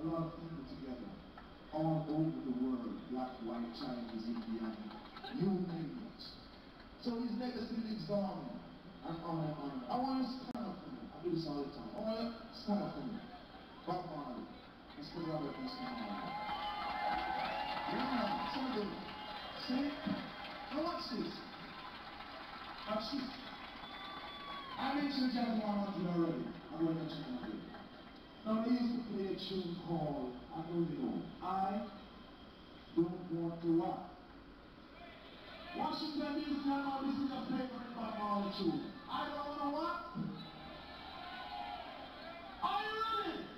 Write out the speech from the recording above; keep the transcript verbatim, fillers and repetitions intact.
a lot of people together, all over the world, black, white, Chinese, Indian, you name it. So his legacy lives on and on and on. I want to stand up for him. I do this all the time. I want to stand up for him. Bob Marley. Mister Robert Mister Marley. Yeah, something. See? Now watch this. Watch this. I mentioned Jack one hundred already. I'm going to check it again. Now they used to play a tune called, I don't know, I Don't Want to What. Washington D C, I know this is a favorite Bob Marley tune. I don't want to what? Are you ready?